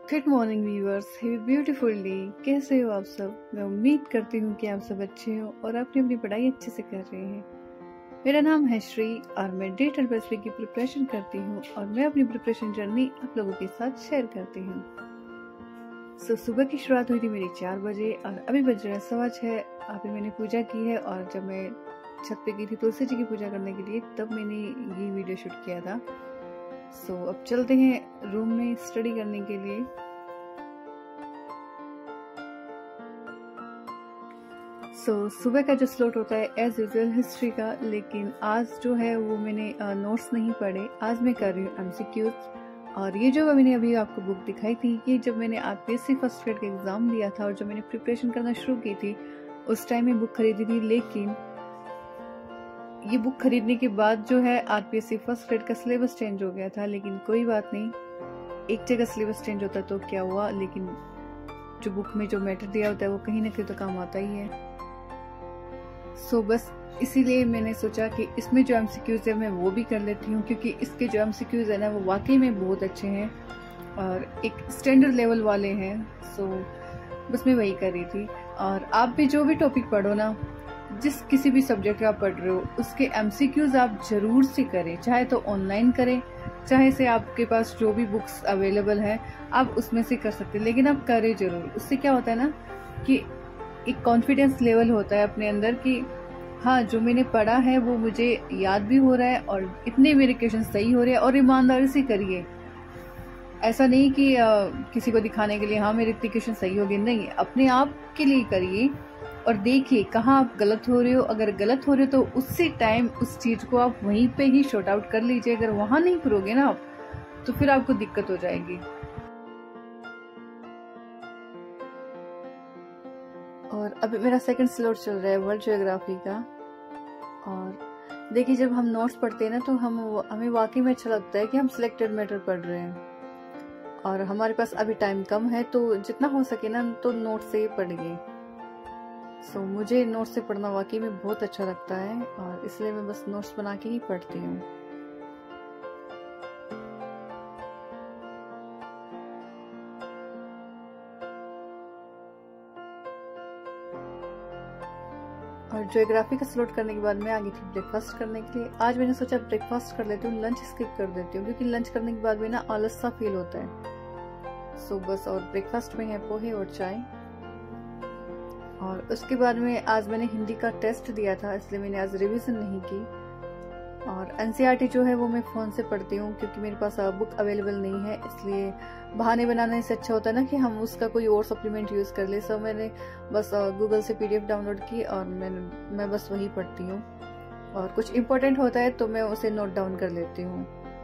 Good morning viewers, have a beautiful day. कैसे हो आप सब? मैं उम्मीद करती हूँ कि आप सब अच्छे हो और अपनी अपनी पढ़ाई अच्छे से कर रहे हैं। मेरा नाम है श्री और मैं डेट एंड बर्थडे की प्रिपरेशन करती हूँ और मैं अपनी प्रिपरेशन जर्नी आप लोगों के साथ शेयर करती हूँ। सुबह की शुरुआत हुई थी मेरी 4 बजे और अभी बज रहा है 6:15। अभी मैंने पूजा की है और जब मैं छत पे गई थी तुलसी जी की पूजा करने के लिए तब मैंने ये वीडियो शूट किया था। अब चलते हैं रूम में स्टडी करने के लिए। सुबह का जो स्लॉट होता है एज यूजुअल हिस्ट्री का, लेकिन आज जो है वो मैंने नोट्स नहीं पढ़े, आज मैं कर रही हूँ एमसीक्यूज। और ये जो मैंने अभी आपको बुक दिखाई थी ये जब मैंने आरपीएससी फर्स्ट ग्रेड का एग्जाम दिया था और जब मैंने प्रिपरेशन करना शुरू की थी उस टाइम में बुक खरीदी थी। लेकिन ये बुक खरीदने के बाद जो है आरपीएससी फर्स्ट ग्रेड का सिलेबस चेंज हो गया था। लेकिन कोई बात नहीं, एक जगह सिलेबस चेंज होता तो क्या हुआ, लेकिन जो बुक में जो मैटर दिया होता है वो कहीं ना कहीं तो काम आता ही है। बस इसीलिए मैंने सोचा कि इसमें जो एमसीक्यूज है मैं वो भी कर लेती हूँ, क्योंकि इसके जो एमसीक्यूज है ना वो वाकई में बहुत अच्छे हैं और एक स्टैंडर्ड लेवल वाले हैं। बस मैं वही कर रही थी। और आप भी जो भी टॉपिक पढ़ो ना, जिस किसी भी सब्जेक्ट का आप पढ़ रहे हो उसके एमसीक्यूज आप जरूर से करें, चाहे तो ऑनलाइन करें, चाहे से आपके पास जो भी बुक्स अवेलेबल है आप उसमें से कर सकते हैं, लेकिन आप करें जरूर। उससे क्या होता है ना कि एक कॉन्फिडेंस लेवल होता है अपने अंदर कि हाँ जो मैंने पढ़ा है वो मुझे याद भी हो रहा है और इतने मेरे क्वेश्चन सही हो रहे हैं। और ईमानदारी से करिए, ऐसा नहीं कि किसी को दिखाने के लिए हाँ मेरे इतने क्वेश्चन सही हो गए, नहीं, अपने आप के लिए करिए और देखिए कहाँ आप गलत हो रहे हो। अगर गलत हो रहे हो तो उसी टाइम उस चीज को आप वहीं पे ही शॉर्ट आउट कर लीजिए। अगर वहां नहीं करोगे ना आप तो फिर आपको दिक्कत हो जाएगी। और अभी मेरा सेकंड स्लॉट चल रहा है वर्ल्ड ज्योग्राफी का। और देखिए जब हम नोट्स पढ़ते हैं ना तो हमें वाकई में अच्छा लगता है कि हम सिलेक्टेड मैटर पढ़ रहे हैं और हमारे पास अभी टाइम कम है तो जितना हो सके ना तो नोट से पढ़िए। मुझे नोट्स से पढ़ना वाकई में बहुत अच्छा लगता है और इसलिए मैं बस नोट्स बना के ही पढ़ती हूँ। और ज्योग्राफी का स्लॉट करने के बाद मैं आ गई थी ब्रेकफास्ट करने के लिए। आज मैंने सोचा ब्रेकफास्ट कर लेती हूँ, लंच स्किप कर देती हूँ क्योंकि लंच करने के बाद भी ना आलस सा फील होता है। बस और ब्रेकफास्ट में है पोहे और चाय। और उसके बाद में आज मैंने हिंदी का टेस्ट दिया था इसलिए मैंने आज रिवीजन नहीं की। और एनसीईआरटी जो है वो मैं फोन से पढ़ती हूँ क्योंकि मेरे पास बुक अवेलेबल नहीं है, इसलिए बहाने बनाने से अच्छा होता है ना कि हम उसका कोई और सप्लीमेंट यूज कर ले। मैंने बस गूगल से पीडीएफ डाउनलोड की और मैं बस वही पढ़ती हूँ और कुछ इम्पोर्टेंट होता है तो मैं उसे नोट डाउन कर लेती हूँ।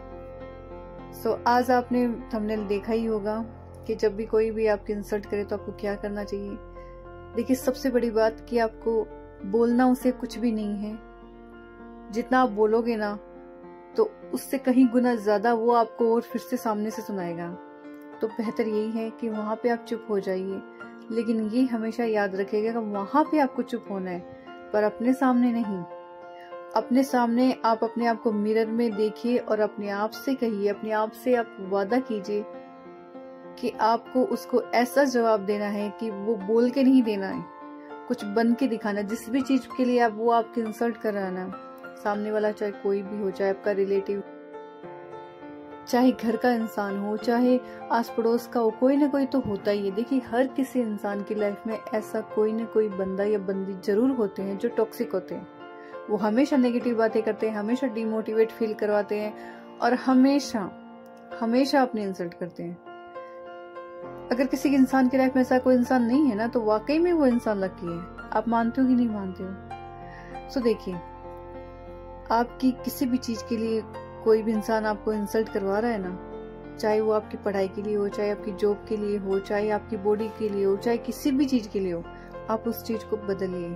आज आपने थंबनेल देखा ही होगा कि जब भी कोई भी आपकी इंसल्ट करे तो आपको क्या करना चाहिए। देखिए सबसे बड़ी बात कि आपको बोलना उसे कुछ भी नहीं है, जितना आप बोलोगे ना तो उससे कहीं गुना ज्यादा वो आपको और फिर से सामने से सुनाएगा। तो बेहतर यही है कि वहां पे आप चुप हो जाइए, लेकिन ये हमेशा याद रखिएगा कि वहां पे आपको चुप होना है पर अपने सामने नहीं। अपने सामने आप अपने आप को मिरर में देखिए और अपने आप से कहिए, अपने आप से आप वादा कीजिए कि आपको उसको ऐसा जवाब देना है कि वो बोल के नहीं देना है, कुछ बन के दिखाना। जिस भी चीज के लिए वो आपके इंसल्ट कर रहा है ना, सामने वाला चाहे कोई भी हो, चाहे आपका रिलेटिव, चाहे घर का इंसान हो, चाहे आस पड़ोस का हो, कोई ना कोई तो होता ही है। देखिए हर किसी इंसान की लाइफ में ऐसा कोई ना कोई बंदा या बंदी जरूर होते हैं जो टॉक्सिक होते हैं। वो हमेशा नेगेटिव बातें करते हैं, हमेशा डिमोटिवेट फील करवाते हैं और हमेशा हमेशा अपनी इंसल्ट करते हैं। अगर किसी इंसान की लाइफ में ऐसा कोई इंसान नहीं है ना तो वाकई में वो इंसान लकी है। आप मानते हो कि नहीं मानते हो? देखिए आपकी किसी भी चीज के लिए कोई भी इंसान आपको इंसल्ट करवा रहा है ना, चाहे वो आपकी पढ़ाई के लिए हो, चाहे आपकी जॉब के लिए हो, चाहे आपकी बॉडी के लिए हो, चाहे किसी भी चीज के लिए हो, आप उस चीज को बदलिए।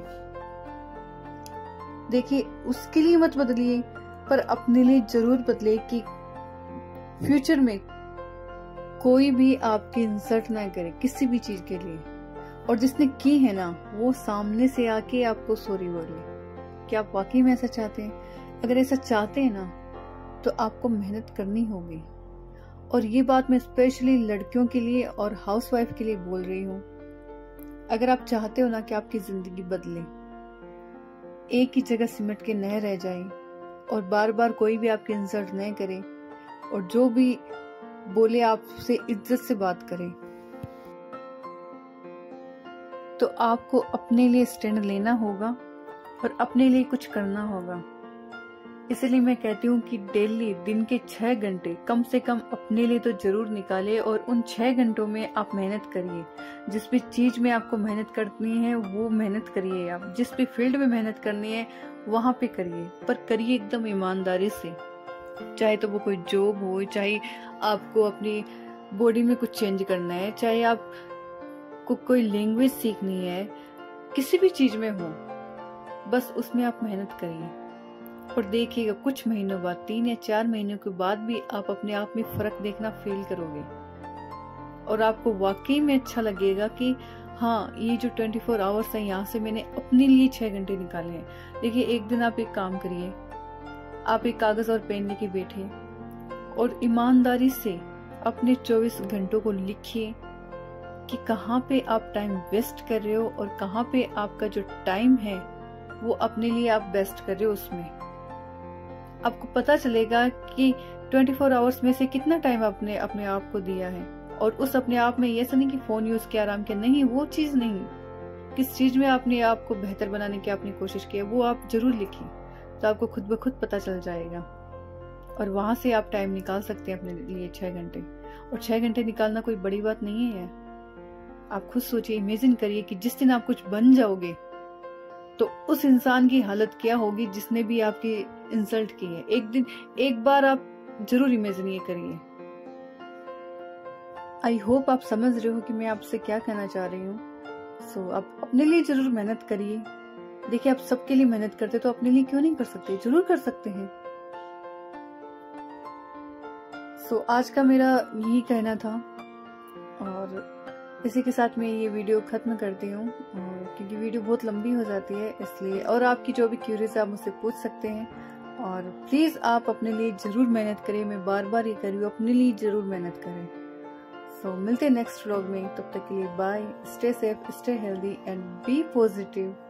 देखिए उसके लिए मत बदलिए पर अपने लिए जरूर बदलिए कि फ्यूचर में कोई भी आपकी इंसल्ट ना करे किसी भी चीज के लिए। और जिसने की है ना वो सामने से आके आपको सॉरी बोले। क्या आप वाकई में ऐसा चाहते हैं? अगर ऐसा चाहते हैं ना तो आपको मेहनत करनी होगी और ये बात मैं स्पेशली लड़कियों के लिए और हाउसवाइफ के लिए बोल रही हूँ। अगर आप चाहते हो ना कि आपकी जिंदगी बदले, एक ही जगह सिमट के न रह जाए और बार बार कोई भी आपकी इंसल्ट न करे और जो भी बोले आपसे इज्जत से बात करे, तो आपको अपने लिए स्टैंड लेना होगा और अपने लिए कुछ करना होगा। इसलिए मैं कहती हूँ कि डेली दिन के 6 घंटे कम से कम अपने लिए तो जरूर निकालिए और उन 6 घंटों में आप मेहनत करिए। जिस भी चीज में आपको मेहनत करनी है वो मेहनत करिए। आप जिस भी फील्ड में मेहनत करनी है वहां पे करिए, पर करिए एकदम ईमानदारी से। चाहे तो वो कोई जॉब हो, चाहे आपको अपनी बॉडी में कुछ चेंज करना है, चाहे आपको कोई लैंग्वेज सीखनी है, किसी भी चीज में हो, बस उसमें आप मेहनत करिए और देखिएगा कुछ महीनों बाद, 3 या 4 महीनों के बाद भी आप अपने आप में फर्क देखना फील करोगे और आपको वाकई में अच्छा लगेगा कि हाँ, ये जो 24 आवर्स है यहाँ से मैंने अपने लिए 6 घंटे निकाले हैं। देखिए, एक दिन आप एक काम करिए, आप एक कागज और पेन लेके बैठिए और ईमानदारी से अपने 24 घंटों को लिखिए कि कहाँ पे आप टाइम वेस्ट कर रहे हो और कहाँ पे आपका जो टाइम है वो अपने लिए आप वेस्ट कर रहे हो। उसमें आपको पता चलेगा कि 24 आवर्स में से कितना टाइम आपने अपने आप को दिया है। और उस अपने आप में ये नहीं कि फोन यूज किया, आराम किया, नहीं, वो चीज नहीं। किस चीज में आपने आप को बेहतर बनाने की आपने कोशिश की है वो आप जरूर लिखिए, तो आपको खुद ब खुद पता चल जाएगा और वहां से आप टाइम निकाल सकते हैं अपने लिए 6 घंटे। और 6 घंटे निकालना कोई बड़ी बात नहीं है। आप खुद सोचिए, इमेजिन करिए कि जिस दिन आप कुछ बन जाओगे तो उस इंसान की हालत क्या होगी जिसने भी आपकी इंसल्ट की है। एक बार आप जरूर इमेजिन ये करिए। आई होप आप समझ रहे हो कि मैं आपसे क्या कहना चाह रही हूँ। आप अपने लिए जरूर मेहनत करिए। देखिए, आप सबके लिए मेहनत करते तो अपने लिए क्यों नहीं कर सकते, जरूर कर सकते हैं। आज का मेरा यही कहना था और इसी के साथ मैं ये वीडियो खत्म करती हूँ क्योंकि वीडियो बहुत लंबी हो जाती है इसलिए। और आपकी जो भी क्यूरीज है आप मुझसे पूछ सकते हैं और प्लीज आप अपने लिए जरूर मेहनत करें। मैं बार बार ये कर रही हूँ, अपने लिए जरूर मेहनत करें। मिलते हैं नेक्स्ट व्लॉग में, तब तक के लिए bye. Stay safe, stay healthy and be positive.